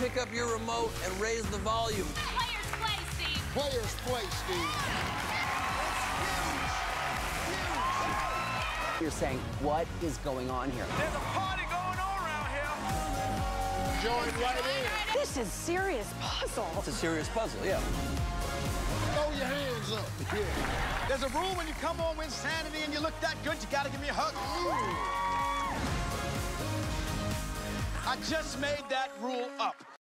pick up your remote and raise the volume. Players play, Steve. Players play, Steve. You're saying, what is going on here? There's a party going on around here. Join right in. This is serious puzzle. It's a serious puzzle, yeah. Throw your hands up. Yeah. There's a rule when you come on with Insanity and you look that good, you gotta give me a hug. I just made that rule up.